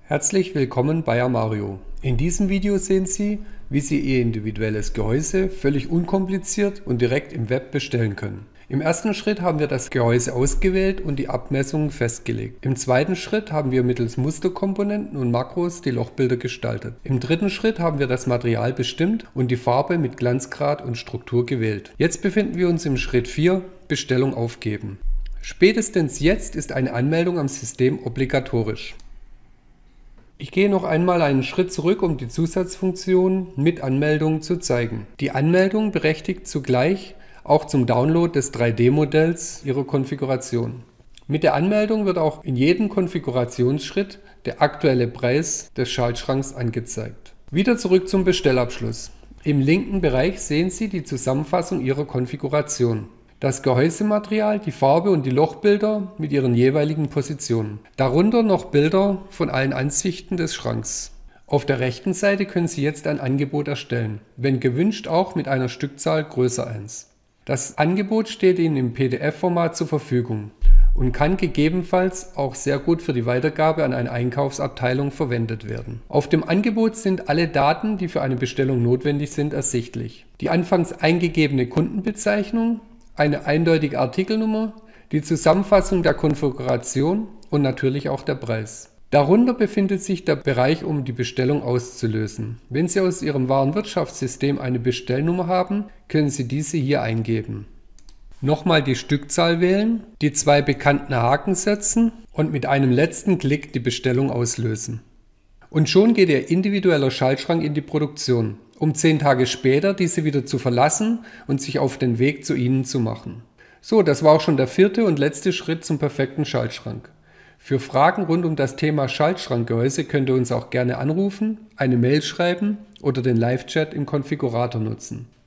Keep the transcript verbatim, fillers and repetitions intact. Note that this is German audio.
Herzlich willkommen bei Amario. In diesem Video sehen Sie, wie Sie Ihr individuelles Gehäuse völlig unkompliziert und direkt im Web bestellen können. Im ersten Schritt haben wir das Gehäuse ausgewählt und die Abmessungen festgelegt. Im zweiten Schritt haben wir mittels Musterkomponenten und Makros die Lochbilder gestaltet. Im dritten Schritt haben wir das Material bestimmt und die Farbe mit Glanzgrad und Struktur gewählt. Jetzt befinden wir uns im Schritt vier, Bestellung aufgeben. Spätestens jetzt ist eine Anmeldung am System obligatorisch. Ich gehe noch einmal einen Schritt zurück, um die Zusatzfunktion mit Anmeldung zu zeigen. Die Anmeldung berechtigt zugleich auch zum Download des drei D Modells Ihrer Konfiguration. Mit der Anmeldung wird auch in jedem Konfigurationsschritt der aktuelle Preis des Schaltschranks angezeigt. Wieder zurück zum Bestellabschluss. Im linken Bereich sehen Sie die Zusammenfassung Ihrer Konfiguration. Das Gehäusematerial, die Farbe und die Lochbilder mit ihren jeweiligen Positionen. Darunter noch Bilder von allen Ansichten des Schranks. Auf der rechten Seite können Sie jetzt ein Angebot erstellen, wenn gewünscht auch mit einer Stückzahl größer eins. Das Angebot steht Ihnen im P D F-Format zur Verfügung und kann gegebenenfalls auch sehr gut für die Weitergabe an eine Einkaufsabteilung verwendet werden. Auf dem Angebot sind alle Daten, die für eine Bestellung notwendig sind, ersichtlich. Die anfangs eingegebene Kundenbezeichnung, eine eindeutige Artikelnummer, die Zusammenfassung der Konfiguration und natürlich auch der Preis. Darunter befindet sich der Bereich, um die Bestellung auszulösen. Wenn Sie aus Ihrem Warenwirtschaftssystem eine Bestellnummer haben, können Sie diese hier eingeben. Nochmal die Stückzahl wählen, die zwei bekannten Haken setzen und mit einem letzten Klick die Bestellung auslösen. Und schon geht Ihr individueller Schaltschrank in die Produktion, um zehn Tage später diese wieder zu verlassen und sich auf den Weg zu Ihnen zu machen. So, das war auch schon der vierte und letzte Schritt zum perfekten Schaltschrank. Für Fragen rund um das Thema Schaltschrankgehäuse könnt ihr uns auch gerne anrufen, eine Mail schreiben oder den Live-Chat im Konfigurator nutzen.